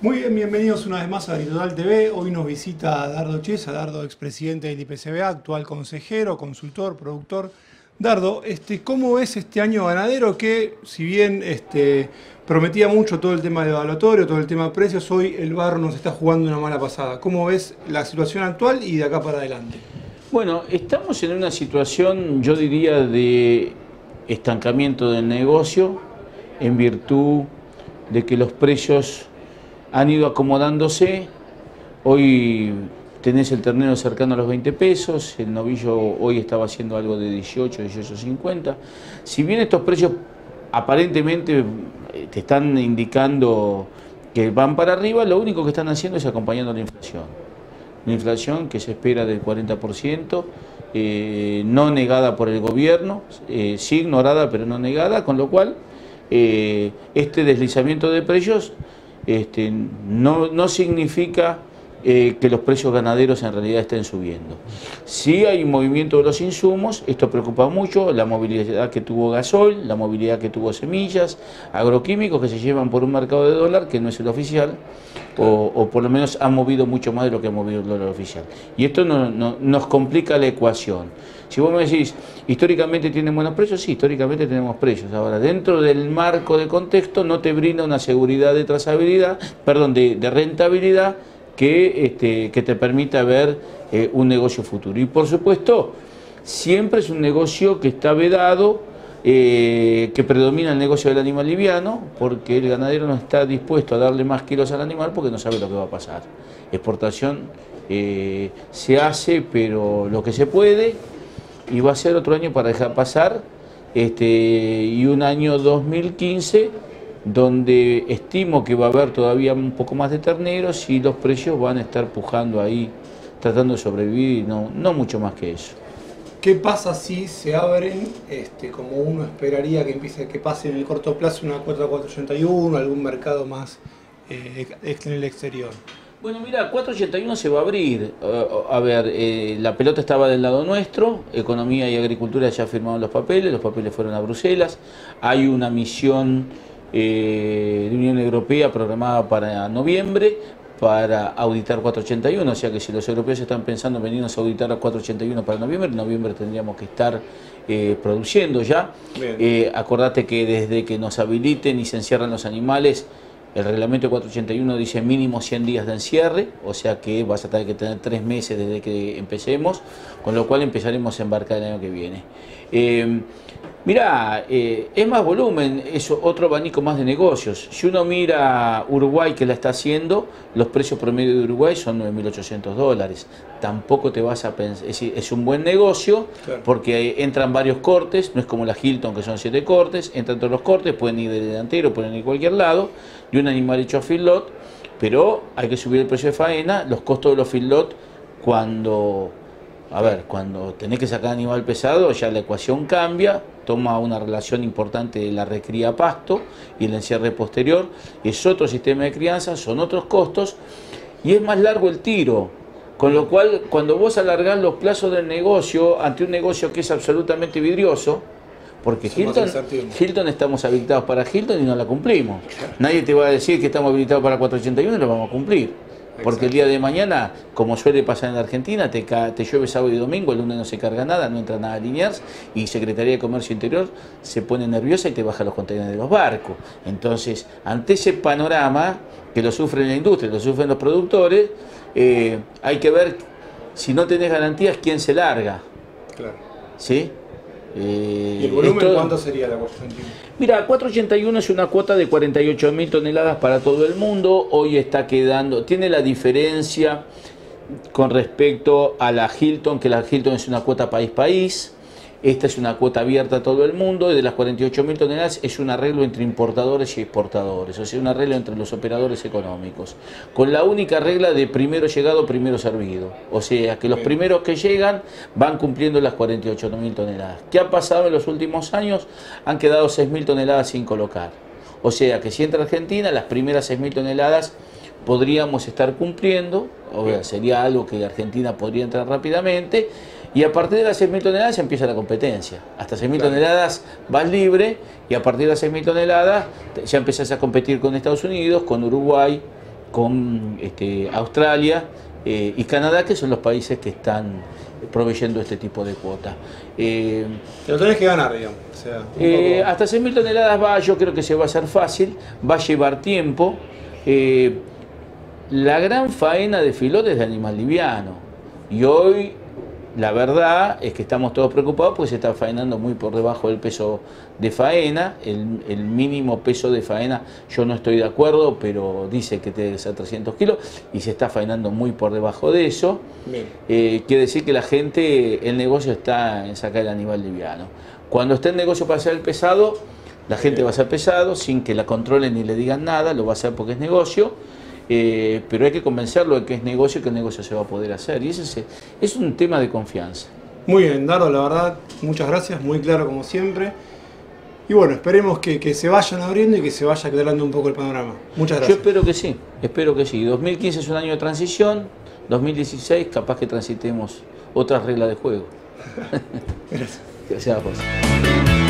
Muy bien, bienvenidos una vez más a Agritotal TV. Hoy nos visita Dardo Chiesa, Dardo, expresidente del IPCBA, actual consejero, consultor, productor. Dardo, ¿cómo ves este año ganadero que, si bien prometía mucho todo el tema del evaluatorio, todo el tema de precios, hoy el barro nos está jugando una mala pasada? ¿Cómo ves la situación actual y de acá para adelante? Bueno, estamos en una situación, yo diría, de estancamiento del negocio en virtud de que los precios han ido acomodándose. Hoy tenés el ternero cercano a los 20 pesos, el novillo hoy estaba haciendo algo de 18, 18.50. Si bien estos precios aparentemente te están indicando que van para arriba, lo único que están haciendo es acompañando la inflación. Una inflación que se espera del 40%, no negada por el gobierno, sí ignorada pero no negada, con lo cual este deslizamiento de precios no significa que los precios ganaderos en realidad estén subiendo. Sí hay un movimiento de los insumos, esto preocupa mucho, la movilidad que tuvo gasol, la movilidad que tuvo semillas, agroquímicos que se llevan por un mercado de dólar que no es el oficial, o por lo menos ha movido mucho más de lo que ha movido el dólar oficial. Y esto nos complica la ecuación. Si vos me decís, históricamente tienen buenos precios, sí, históricamente tenemos precios. Ahora, dentro del marco de contexto no te brinda una seguridad de trazabilidad, perdón, de rentabilidad que te permita ver un negocio futuro. Y por supuesto, siempre es un negocio que está vedado, que predomina el negocio del animal liviano, porque el ganadero no está dispuesto a darle más kilos al animal porque no sabe lo que va a pasar. Exportación se hace, pero lo que se puede, y va a ser otro año para dejar pasar, y un año 2015 donde estimo que va a haber todavía un poco más de terneros y los precios van a estar pujando ahí, tratando de sobrevivir, y no mucho más que eso. ¿Qué pasa si se abren, como uno esperaría que pase en el corto plazo, una cuota 481, algún mercado más en el exterior? Bueno, mira, 481 se va a abrir. A ver, la pelota estaba del lado nuestro, Economía y Agricultura ya firmaron los papeles fueron a Bruselas, hay una misión de Unión Europea programada para noviembre para auditar 481, o sea que si los europeos están pensando en venirnos a auditar a 481 para noviembre, en noviembre tendríamos que estar produciendo ya. Acordate que desde que nos habiliten y se encierran los animales, el reglamento 481 dice mínimo 100 días de encierre, o sea que vas a tener que tener 3 meses desde que empecemos, con lo cual empezaremos a embarcar el año que viene. Mirá, es más volumen, es otro abanico más de negocios. Si uno mira Uruguay, que la está haciendo, los precios promedio de Uruguay son $9.800. Tampoco te vas a pensar, es decir, es un buen negocio, claro, porque entran varios cortes, no es como la Hilton que son 7 cortes, entran todos los cortes, pueden ir de delantero, pueden ir a cualquier lado, y un animal hecho a feedlot, pero hay que subir el precio de faena, los costos de los feedlot cuando tenés que sacar animal pesado, ya la ecuación cambia, toma una relación importante de la recría a pasto y el encierre posterior, es otro sistema de crianza, son otros costos y es más largo el tiro, con lo cual cuando vos alargás los plazos del negocio ante un negocio que es absolutamente vidrioso, porque Hilton estamos habilitados para Hilton y no la cumplimos. Nadie te va a decir que estamos habilitados para 481 y lo vamos a cumplir. Porque el día de mañana, como suele pasar en la Argentina, te llueve sábado y domingo, el lunes no se carga nada, no entra nada a Liniers y Secretaría de Comercio Interior se pone nerviosa y te baja los contenedores de los barcos. Entonces, ante ese panorama, que lo sufre la industria, lo sufren los productores, hay que ver, si no tenés garantías, quién se larga. Claro. ¿Sí? ¿Y el volumen cuánto sería la 481? Mira, 481 es una cuota de 48.000 toneladas para todo el mundo. Hoy está quedando, tiene la diferencia con respecto a la Hilton, que la Hilton es una cuota país-país. Esta es una cuota abierta a todo el mundo y de las 48.000 toneladas es un arreglo entre importadores y exportadores, o sea, un arreglo entre los operadores económicos, con la única regla de primero llegado, primero servido. O sea, que los primeros que llegan van cumpliendo las 48.000 toneladas. ¿Qué ha pasado en los últimos años? Han quedado 6.000 toneladas sin colocar. O sea, que si entra Argentina, las primeras 6.000 toneladas podríamos estar cumpliendo, o sea, sería algo que Argentina podría entrar rápidamente. Y a partir de las 6.000 toneladas empieza la competencia. Hasta 6.000 toneladas vas libre y a partir de las 6.000 toneladas ya empezás a competir con Estados Unidos, con Uruguay, con Australia y Canadá, que son los países que están proveyendo este tipo de cuota. Lo tenés que ganar, digamos. O sea, hasta 6.000 toneladas va, yo creo que se va a hacer fácil, va a llevar tiempo. La gran faena de filotes es de animal liviano. Y hoy la verdad es que estamos todos preocupados porque se está faenando muy por debajo del peso de faena. El mínimo peso de faena, yo no estoy de acuerdo, pero dice que debe ser 300 kilos y se está faenando muy por debajo de eso. Quiere decir que la gente, el negocio está en sacar el animal liviano. Cuando esté el negocio para hacer el pesado, la gente va a hacer pesado sin que la controlen ni le digan nada, lo va a hacer porque es negocio. Pero hay que convencerlo de que es negocio y que el negocio se va a poder hacer. Y ese es un tema de confianza. Muy bien, Dardo, la verdad, muchas gracias, muy claro como siempre. Y bueno, esperemos que se vayan abriendo y que se vaya aclarando un poco el panorama. Muchas gracias. Yo espero que sí. 2015 es un año de transición, 2016 capaz que transitemos otras reglas de juego. Gracias. Que sea posible.